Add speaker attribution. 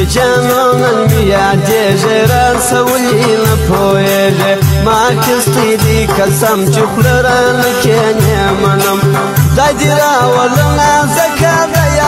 Speaker 1: جانو من بیادیجه راسولی نپویجه ما کستی دی کسم چخل را نکنی منم دای دی را ولنا